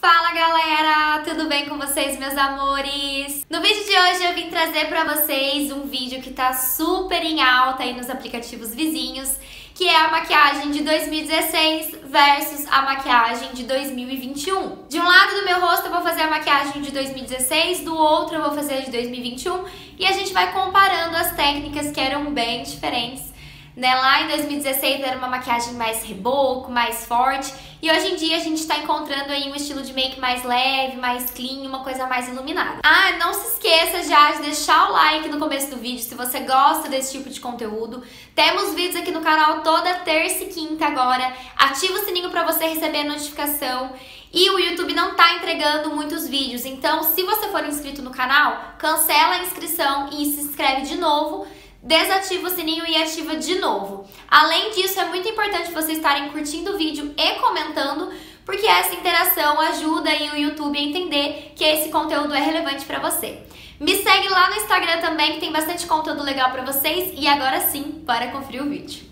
Fala galera, tudo bem com vocês, meus amores? No vídeo de hoje eu vim trazer pra vocês um vídeo que tá super em alta aí nos aplicativos vizinhos, que é a maquiagem de 2016 versus a maquiagem de 2021. De um lado do meu rosto eu vou fazer a maquiagem de 2016, do outro eu vou fazer a de 2021 e a gente vai comparando as técnicas que eram bem diferentes. Lá em 2016 era uma maquiagem mais reboco, mais forte, e hoje em dia a gente tá encontrando aí um estilo de make mais leve, mais clean, uma coisa mais iluminada. Não se esqueça já de deixar o like no começo do vídeo se você gosta desse tipo de conteúdo. Temos vídeos aqui no canal toda terça e quinta agora. Ativa o sininho pra você receber a notificação. E o YouTube não tá entregando muitos vídeos, então se você for inscrito no canal, cancela a inscrição e se inscreve de novo. Desativa o sininho e ativa de novo. Além disso, é muito importante vocês estarem curtindo o vídeo e comentando, porque essa interação ajuda aí o YouTube a entender que esse conteúdo é relevante para você. Me segue lá no Instagram também, que tem bastante conteúdo legal para vocês. E agora sim, bora conferir o vídeo.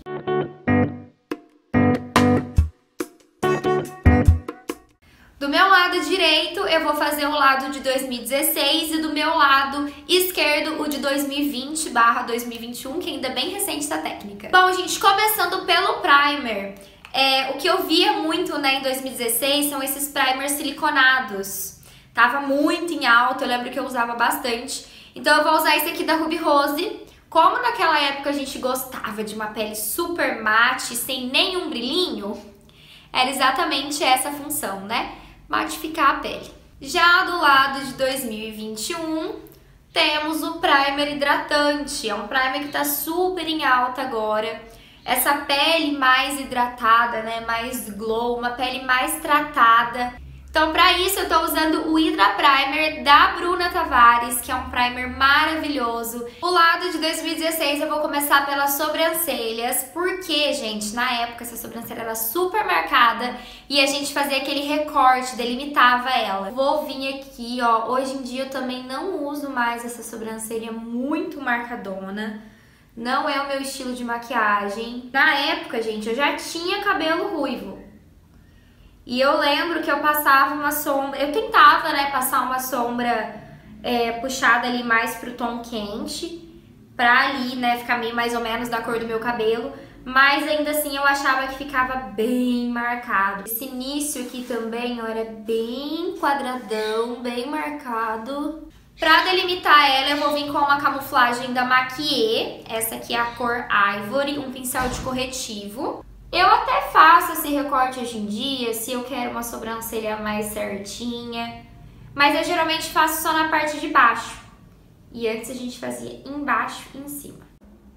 Do meu lado direito, eu vou fazer o lado de 2016 e do meu lado esquerdo, o de 2020/2021, que ainda é bem recente essa técnica. Bom, gente, começando pelo primer. O que eu via muito, em 2016 são esses primers siliconados. Tava muito em alta, eu lembro que eu usava bastante. Então eu vou usar esse aqui da Ruby Rose. Como naquela época a gente gostava de uma pele super mate, sem nenhum brilhinho, era exatamente essa a função, né? Matificar a pele. Já do lado de 2021, temos o primer hidratante. É um primer que tá super em alta agora. Essa pele mais hidratada, mais glow, uma pele mais tratada. Então, para isso, eu tô usando o Hydra Primer da Bruna Tavares, que é um primer maravilhoso. O lado de 2016 eu vou começar pelas sobrancelhas, porque, gente, na época essa sobrancelha era super marcada e a gente fazia aquele recorte, delimitava ela. Vou vir aqui, ó, hoje em dia eu também não uso mais essa sobrancelha muito marcadona. Não é o meu estilo de maquiagem. Na época, gente, eu já tinha cabelo ruivo. E eu lembro que eu passava uma sombra, eu tentava, passar uma sombra puxada ali mais pro tom quente, pra ali, ficar meio mais ou menos da cor do meu cabelo, mas ainda assim eu achava que ficava bem marcado. Esse início aqui também, ó, era bem quadradão, bem marcado. Pra delimitar ela, eu vou vir com uma camuflagem da Maquiê, essa aqui é a cor Ivory, um pincel de corretivo. Eu até faço esse recorte hoje em dia, se eu quero uma sobrancelha mais certinha, mas eu geralmente faço só na parte de baixo. E antes a gente fazia embaixo e em cima.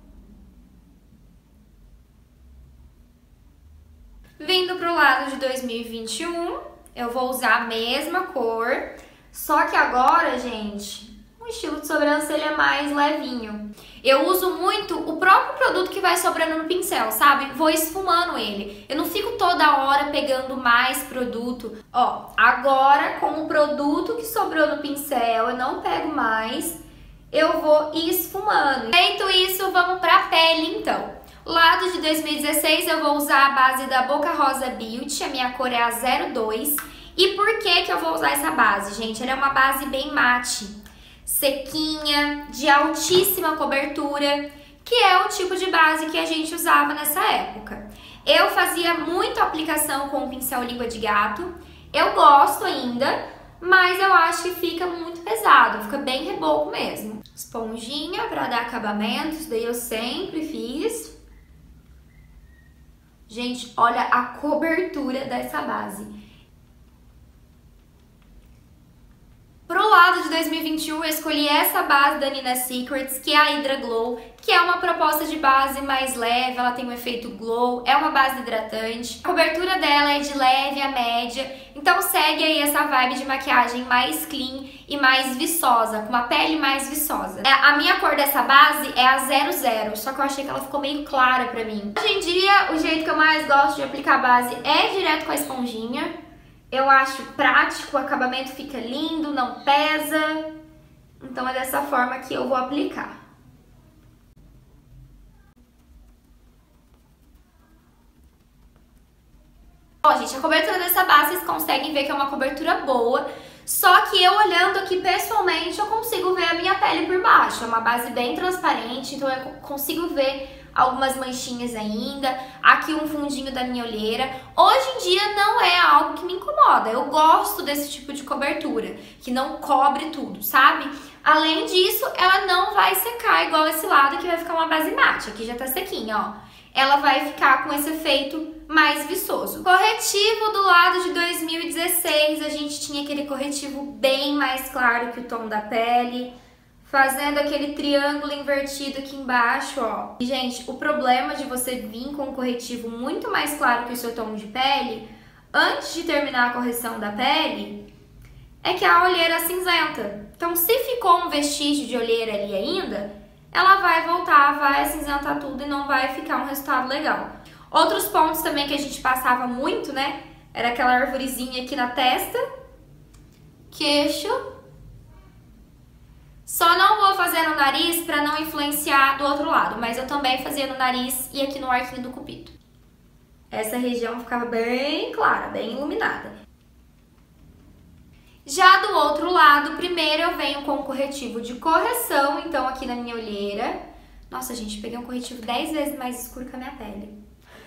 Vindo pro lado de 2021, eu vou usar a mesma cor, só que agora, gente, um estilo de sobrancelha mais levinho. Eu uso muito o próprio produto que vai sobrando no pincel, sabe? Vou esfumando ele. Eu não fico toda hora pegando mais produto. Ó, agora com o produto que sobrou no pincel, eu não pego mais. Eu vou esfumando. Feito isso, vamos pra pele então. Lado de 2016 eu vou usar a base da Boca Rosa Beauty, a minha cor é a 02. E por que eu vou usar essa base, gente? Ela é uma base bem mate, sequinha, de altíssima cobertura, que é o tipo de base que a gente usava nessa época. Eu fazia muito aplicação com o pincel língua de gato, eu gosto ainda, mas eu acho que fica muito pesado, fica bem reboco mesmo. Esponjinha para dar acabamento, isso daí eu sempre fiz. Gente, olha a cobertura dessa base. Pro lado de 2021, eu escolhi essa base da Nina Secrets, que é a Hydra Glow, que é uma proposta de base mais leve, ela tem um efeito glow, é uma base hidratante. A cobertura dela é de leve a média, então segue aí essa vibe de maquiagem mais clean e mais viçosa, com uma pele mais viçosa. A minha cor dessa base é a 00, só que eu achei que ela ficou meio clara pra mim. Hoje em dia, o jeito que eu mais gosto de aplicar a base é direto com a esponjinha. Eu acho prático, o acabamento fica lindo, não pesa. Então é dessa forma que eu vou aplicar. Ó, gente, a cobertura dessa base vocês conseguem ver que é uma cobertura boa, só que eu olhando aqui pessoalmente eu consigo ver a minha pele por baixo. É uma base bem transparente, então eu consigo ver algumas manchinhas ainda, aqui um fundinho da minha olheira. Hoje em dia não é algo que me incomoda, eu gosto desse tipo de cobertura, que não cobre tudo, sabe? Além disso, ela não vai secar igual esse lado que vai ficar uma base mate, aqui já tá sequinha, ó. Ela vai ficar com esse efeito mais viçoso. Corretivo do lado de 2016, a gente tinha aquele corretivo bem mais claro que o tom da pele, fazendo aquele triângulo invertido aqui embaixo, ó. E, gente, o problema de você vir com um corretivo muito mais claro que o seu tom de pele, antes de terminar a correção da pele, é que a olheira é cinzenta. Então, se ficou um vestígio de olheira ali ainda, ela vai voltar, vai acinzentar tudo e não vai ficar um resultado legal. Outros pontos também que a gente passava muito, né? Era aquela arvorezinha aqui na testa, queixo. Só não vou fazer no nariz para não influenciar do outro lado, mas eu também fazia no nariz e aqui no arquinho do cupido. Essa região ficava bem clara, bem iluminada. Já do outro lado, primeiro eu venho com o corretivo de correção, então aqui na minha olheira. Nossa, gente, peguei um corretivo 10 vezes mais escuro que a minha pele.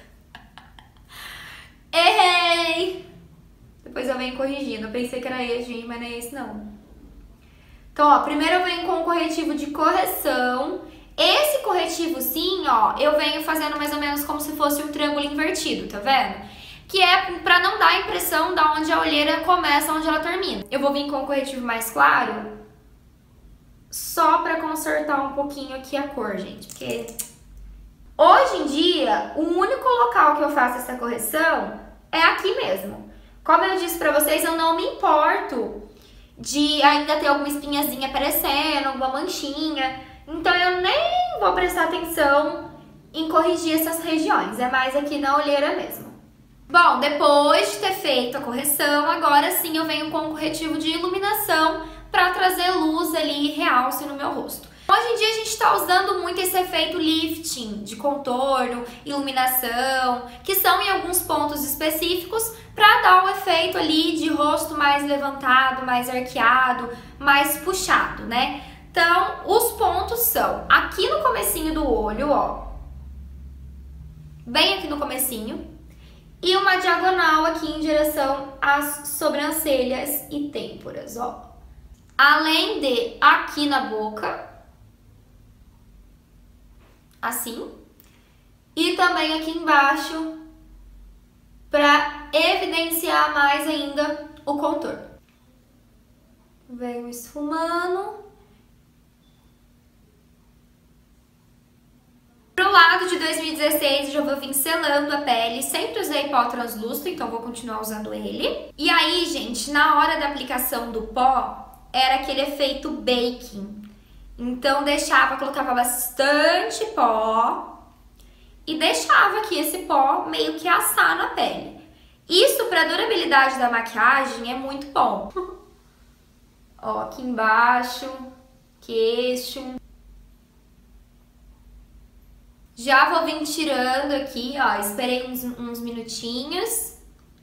Errei! Depois eu venho corrigindo, eu pensei que era esse, gente, mas não é esse não. Então, ó, primeiro eu venho com o corretivo de correção. Esse corretivo, sim, ó, eu venho fazendo mais ou menos como se fosse um triângulo invertido, tá vendo? Que é pra não dar a impressão da onde a olheira começa, onde ela termina. Eu vou vir com o corretivo mais claro, só pra consertar um pouquinho aqui a cor, gente, porque hoje em dia, o único local que eu faço essa correção é aqui mesmo. Como eu disse pra vocês, eu não me importo de ainda ter alguma espinhazinha aparecendo, alguma manchinha. Então eu nem vou prestar atenção em corrigir essas regiões, é mais aqui na olheira mesmo. Bom, depois de ter feito a correção, agora sim eu venho com um corretivo de iluminação para trazer luz ali e realce no meu rosto. Hoje em dia a gente está usando muito esse efeito lifting, de contorno, iluminação, que são em alguns pontos específicos para dar o efeito ali de rosto mais levantado, mais arqueado, mais puxado, né? Então, os pontos são aqui no comecinho do olho, ó, bem aqui no comecinho, e uma diagonal aqui em direção às sobrancelhas e têmporas, ó. Além de aqui na boca, assim, e também aqui embaixo, para evidenciar mais ainda o contorno. Venho esfumando. Pro lado de 2016, eu já vou vir selando a pele. Sempre usei pó translúcido, então vou continuar usando ele. E aí, gente, na hora da aplicação do pó, era aquele efeito baking. Então, colocava bastante pó e deixava aqui esse pó meio que assar na pele. Isso, para a durabilidade da maquiagem, é muito bom. Ó, aqui embaixo, queixo. Já vou vir tirando aqui, ó, esperei uns minutinhos.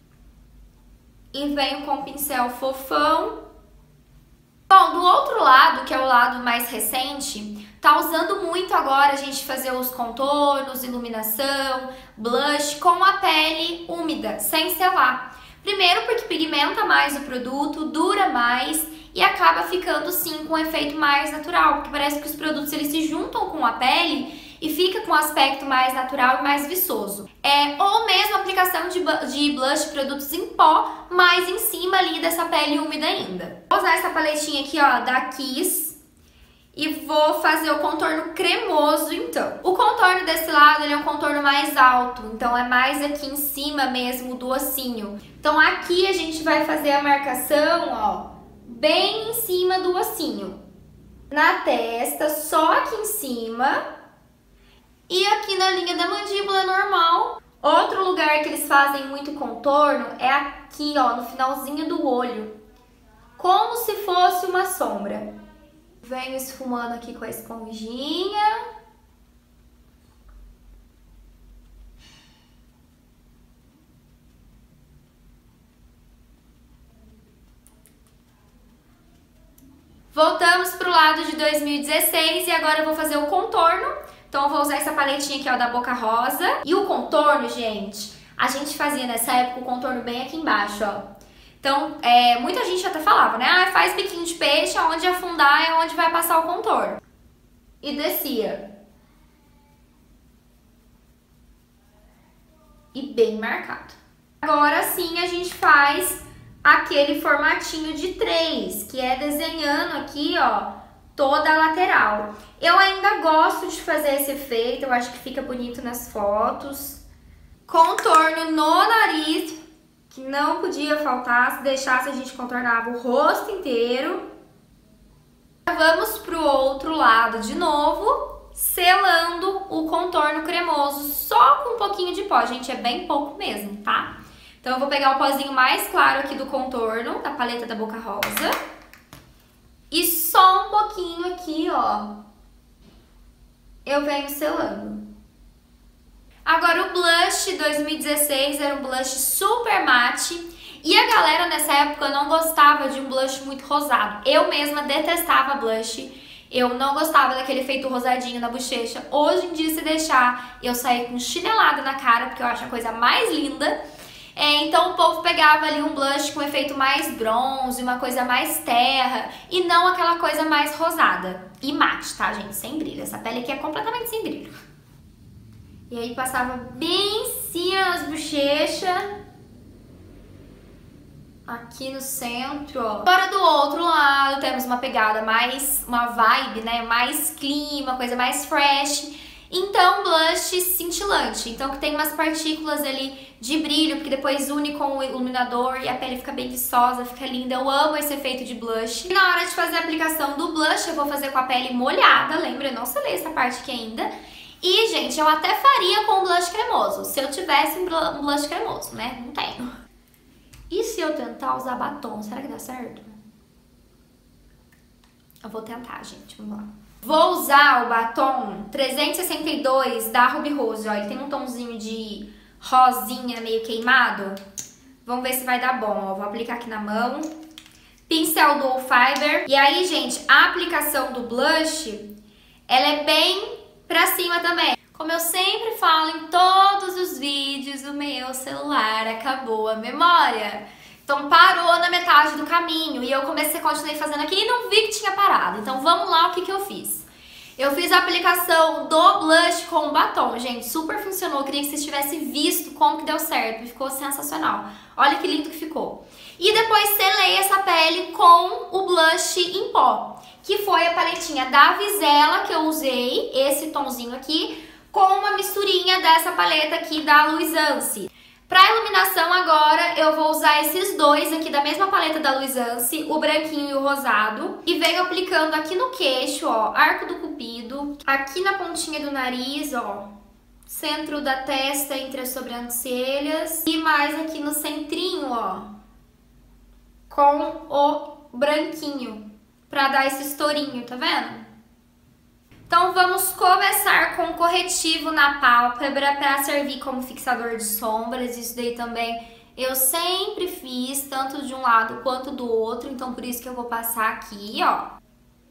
E venho com o pincel fofão. Bom, do outro lado, que é o lado mais recente, tá usando muito agora a gente fazer os contornos, iluminação, blush com a pele úmida, sem selar. Primeiro porque pigmenta mais o produto, dura mais e acaba ficando sim com um efeito mais natural, porque parece que os produtos eles se juntam com a pele e fica com um aspecto mais natural e mais viçoso. Ou mesmo aplicação de blush, produtos em pó, mais em cima ali dessa pele úmida ainda. Vou usar essa paletinha aqui, ó, da Kiss, e vou fazer o contorno cremoso, então. O contorno desse lado, ele é um contorno mais alto, então é mais aqui em cima mesmo do ossinho. Então aqui a gente vai fazer a marcação, ó, bem em cima do ossinho. Na testa, só aqui em cima. E aqui na linha da mandíbula normal. Outro lugar que eles fazem muito contorno é aqui, ó, no finalzinho do olho. Como se fosse uma sombra. Venho esfumando aqui com a esponjinha. Voltamos pro lado de 2016 e agora eu vou fazer o contorno. Então eu vou usar essa paletinha aqui, ó, da Boca Rosa. E o contorno, gente, a gente fazia nessa época o contorno bem aqui embaixo, ó. Então, muita gente até falava, né? Ah, faz biquinho de peixe, aonde afundar é onde vai passar o contorno. E descia. E bem marcado. Agora sim a gente faz aquele formatinho de 3, que é desenhando aqui, ó, toda a lateral. Eu ainda gosto de fazer esse efeito, eu acho que fica bonito nas fotos. Contorno no nariz, que não podia faltar, se deixasse a gente contornava o rosto inteiro. Vamos pro outro lado de novo, selando o contorno cremoso, só com um pouquinho de pó, gente, é bem pouco mesmo, tá? Então eu vou pegar o pozinho mais claro aqui do contorno, da paleta da Boca Rosa. E só um pouquinho aqui, ó, eu venho selando. Agora o blush 2016 era um blush super mate. E a galera nessa época não gostava de um blush muito rosado. Eu mesma detestava blush. Eu não gostava daquele efeito rosadinho na bochecha. Hoje em dia, se deixar, eu saí com chinelada na cara, porque eu acho a coisa mais linda. Então o povo pegava ali um blush com efeito mais bronze, uma coisa mais terra, e não aquela coisa mais rosada. E mate, tá, gente? Sem brilho. Essa pele aqui é completamente sem brilho. E aí passava bem em cima nas bochechas. Aqui no centro, ó. Agora do outro lado temos uma pegada mais, uma vibe, né, mais clean, uma coisa mais fresh. Então, blush cintilante. Então, que tem umas partículas ali de brilho, porque depois une com o iluminador e a pele fica bem viçosa, fica linda. Eu amo esse efeito de blush. E na hora de fazer a aplicação do blush, eu vou fazer com a pele molhada, lembra? Eu não selei essa parte aqui ainda. E, gente, eu até faria com blush cremoso, se eu tivesse um blush cremoso, né? Não tenho. E se eu tentar usar batom, será que dá certo? Eu vou tentar, gente, vamos lá. Vou usar o batom 362 da Ruby Rose, ó, ele tem um tomzinho de rosinha meio queimado. Vamos ver se vai dar bom, ó, vou aplicar aqui na mão. Pincel Dual Fiber. E aí, gente, a aplicação do blush, ela é bem pra cima também. Como eu sempre falo em todos os vídeos, o meu celular acabou a memória. Então parou na metade do caminho e eu continuei fazendo aqui e não vi que tinha parado. Então vamos lá, o que eu fiz? Eu fiz a aplicação do blush com o batom, gente, super funcionou. Eu queria que vocês tivessem visto como que deu certo, ficou sensacional. Olha que lindo que ficou. E depois selei essa pele com o blush em pó, que foi a paletinha da Vizela que eu usei, esse tomzinho aqui, com uma misturinha dessa paleta aqui da Luisance. Pra iluminação agora, eu vou usar esses dois aqui da mesma paleta da Luisance, o branquinho e o rosado. E venho aplicando aqui no queixo, ó, arco do cupido, aqui na pontinha do nariz, ó, centro da testa entre as sobrancelhas e mais aqui no centrinho, ó, com o branquinho, pra dar esse estourinho, tá vendo? Então vamos começar com corretivo na pálpebra para servir como fixador de sombras. Isso daí também eu sempre fiz, tanto de um lado quanto do outro, então por isso que eu vou passar aqui, ó.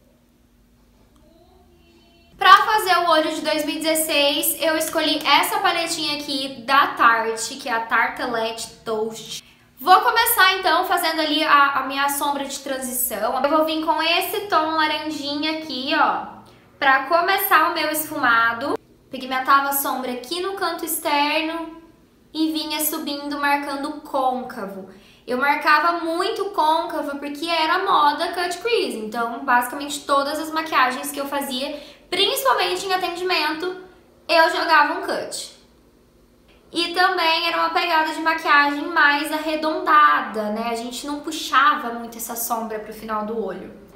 Pra fazer o olho de 2016, eu escolhi essa paletinha aqui da Tarte, que é a Tartelette Toast. Vou começar então fazendo ali a minha sombra de transição. Eu vou vir com esse tom laranjinha aqui, ó, pra começar o meu esfumado. Pigmentava a sombra aqui no canto externo e vinha subindo marcando côncavo. Eu marcava muito côncavo porque era moda cut crease. Então, basicamente, todas as maquiagens que eu fazia, principalmente em atendimento, eu jogava um cut. E também era uma pegada de maquiagem mais arredondada, né? A gente não puxava muito essa sombra pro final do olho.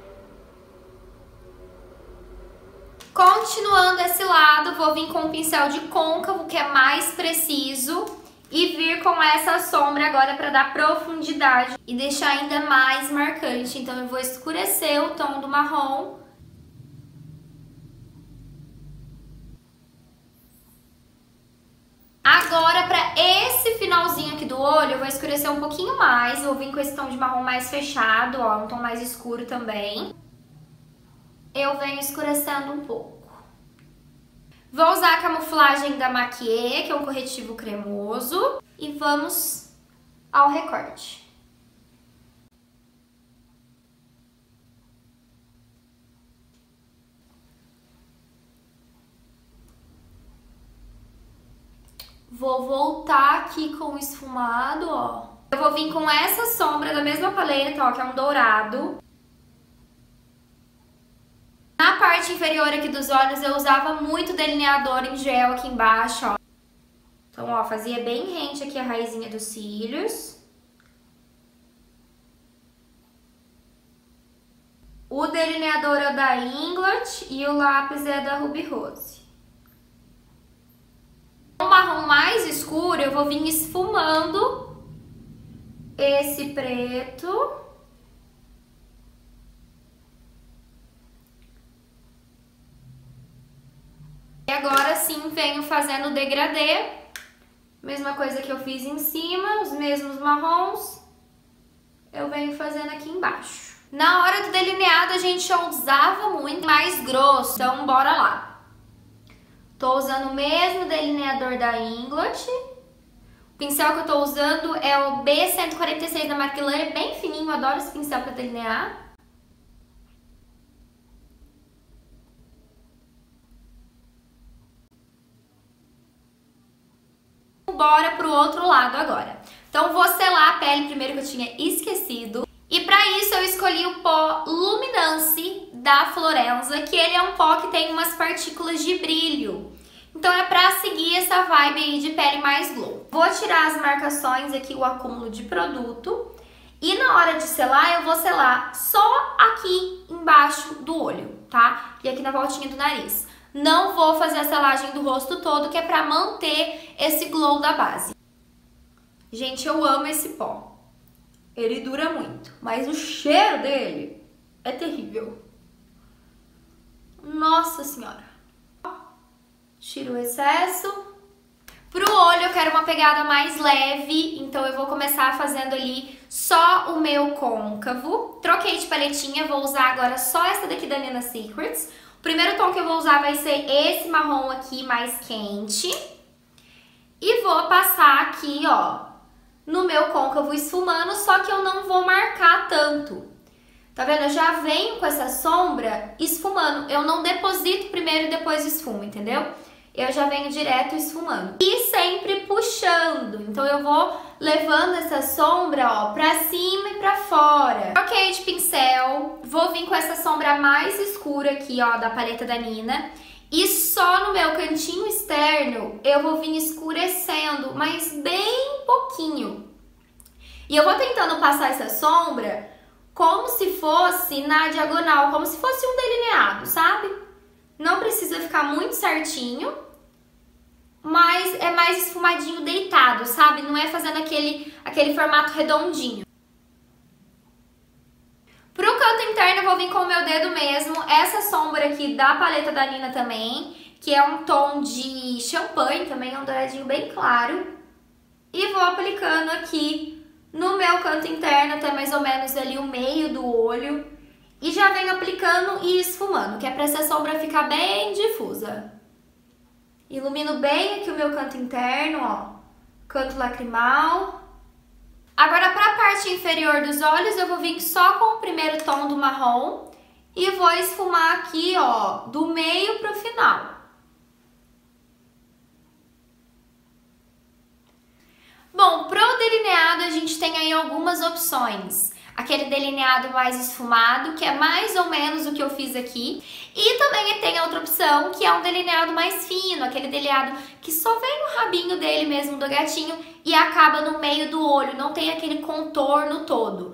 Continuando esse lado, vou vir com um pincel de côncavo, que é mais preciso, e vir com essa sombra agora para dar profundidade e deixar ainda mais marcante. Então eu vou escurecer o tom do marrom. Agora, para esse finalzinho aqui do olho, eu vou escurecer um pouquinho mais. Vou vir com esse tom de marrom mais fechado, ó, um tom mais escuro também. eu venho escurecendo um pouco. Vou usar a camuflagem da Maquiê, que é um corretivo cremoso, e vamos ao recorte. Vou voltar aqui com o esfumado, ó. Eu vou vir com essa sombra da mesma paleta, ó, que é um dourado. Na parte inferior aqui dos olhos eu usava muito delineador em gel aqui embaixo, ó. Então, ó, fazia bem rente aqui a raizinha dos cílios. O delineador é o da Inglot e o lápis é da Ruby Rose. O marrom mais escuro eu vou vir esfumando esse preto. E agora sim venho fazendo o degradê. Mesma coisa que eu fiz em cima, os mesmos marrons. Eu venho fazendo aqui embaixo. Na hora do delineado a gente já usava muito mais grosso, então bora lá. Tô usando o mesmo delineador da Inglot. O pincel que eu tô usando é o B146 da Maquillan, é bem fininho, eu adoro esse pincel pra delinear. Bora pro outro lado agora. Então vou selar a pele primeiro, que eu tinha esquecido. E pra isso eu escolhi o pó Luminance da Florenza, que ele é um pó que tem umas partículas de brilho. Então é pra seguir essa vibe aí de pele mais glow. Vou tirar as marcações aqui, o acúmulo de produto. E na hora de selar, eu vou selar só aqui embaixo do olho, tá? E aqui na voltinha do nariz. Não vou fazer a selagem do rosto todo, que é pra manter esse glow da base. Gente, eu amo esse pó. Ele dura muito, mas o cheiro dele é terrível. Nossa senhora. Tiro o excesso. Pro olho eu quero uma pegada mais leve, então eu vou começar fazendo ali só o meu côncavo. Troquei de paletinha, vou usar agora só essa daqui da Nina Secrets. O primeiro tom que eu vou usar vai ser esse marrom aqui mais quente. E vou passar aqui, ó, no meu côncavo esfumando, só que eu não vou marcar tanto. Tá vendo? Eu já venho com essa sombra esfumando. Eu não deposito primeiro e depois esfumo, entendeu? Eu já venho direto esfumando. E sempre puxando. Então eu vou levando essa sombra, ó, pra cima e pra fora. Troquei de pincel. Vou vir com essa sombra mais escura aqui, ó, da paleta da Nina. E só no meu cantinho externo eu vou vir escurecendo, mas bem pouquinho. E eu vou tentando passar essa sombra como se fosse na diagonal, como se fosse um delineado, sabe? Não precisa ficar muito certinho, mas é mais esfumadinho deitado, sabe? Não é fazendo aquele formato redondinho. Pro canto interno eu vou vir com o meu dedo mesmo, essa sombra aqui da paleta da Nina também, que é um tom de champanhe também, é um douradinho bem claro. E vou aplicando aqui no meu canto interno, até mais ou menos ali o meio do olho. E já venho aplicando e esfumando, que é pra essa sombra ficar bem difusa. Ilumino bem aqui o meu canto interno, ó, canto lacrimal. Agora, para a parte inferior dos olhos, eu vou vir só com o primeiro tom do marrom e vou esfumar aqui, ó, do meio pro final. Bom, pro delineado a gente tem aí algumas opções. Aquele delineado mais esfumado, que é mais ou menos o que eu fiz aqui. E também tem a outra opção, que é um delineado mais fino, aquele delineado que só vem no rabinho dele mesmo, do gatinho, e acaba no meio do olho, não tem aquele contorno todo.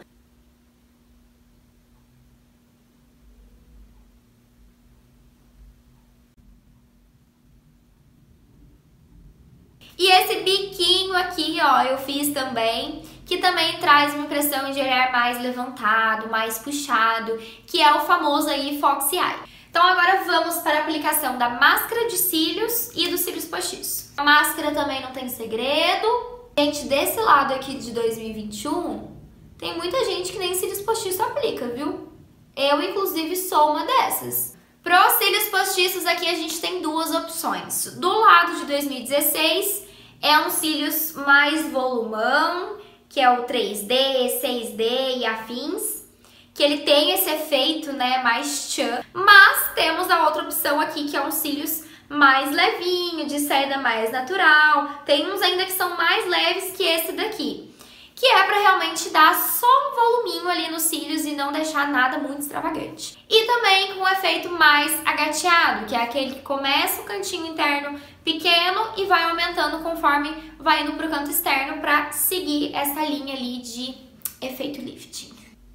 E esse biquinho aqui, ó, eu fiz também, que também traz uma impressão de olhar mais levantado, mais puxado, que é o famoso aí Foxy Eye. Então agora vamos para a aplicação da máscara de cílios e dos cílios postiços. A máscara também não tem segredo. Gente, desse lado aqui de 2021, tem muita gente que nem cílios postiços aplica, viu? Eu, inclusive, sou uma dessas. Para os cílios postiços, aqui a gente tem duas opções. Do lado de 2016, é um cílios mais volumão, que é o 3D, 6D e afins, que ele tem esse efeito, né, mais tchan. Mas temos a outra opção aqui, que é um cílios mais levinho, de saída mais natural. Tem uns ainda que são mais leves que esse daqui, que é para realmente dar só um voluminho ali nos cílios e não deixar nada muito extravagante. E também com um efeito mais agateado, que é aquele que começa o cantinho interno pequeno e vai aumentando conforme vai indo pro canto externo para seguir essa linha ali de efeito lifting.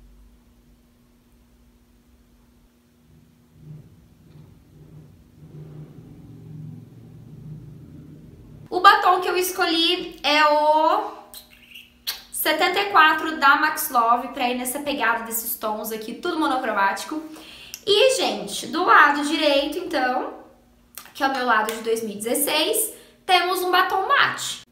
O batom que eu escolhi é o 74 da Max Love, pra ir nessa pegada desses tons aqui, tudo monocromático. E, gente, do lado direito, então, que é o meu lado de 2016, temos um batom mate.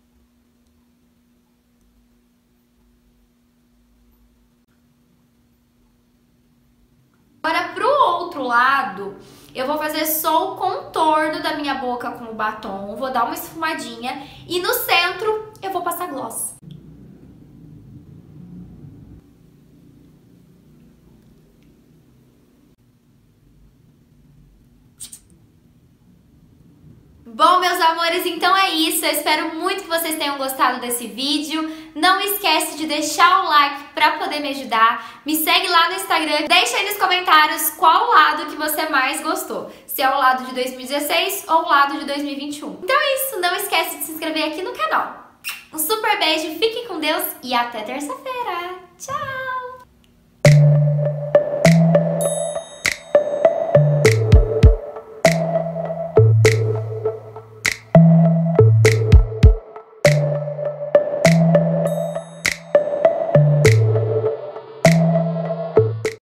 Agora, pro outro lado, eu vou fazer só o contorno da minha boca com o batom, vou dar uma esfumadinha e no centro eu vou passar gloss. Bom, meus amores, então é isso. Eu espero muito que vocês tenham gostado desse vídeo. Não esquece de deixar o like pra poder me ajudar. Me segue lá no Instagram. Deixa aí nos comentários qual lado que você mais gostou. Se é o lado de 2016 ou o lado de 2021. Então é isso. Não esquece de se inscrever aqui no canal. Um super beijo, fiquem com Deus e até terça-feira. Tchau!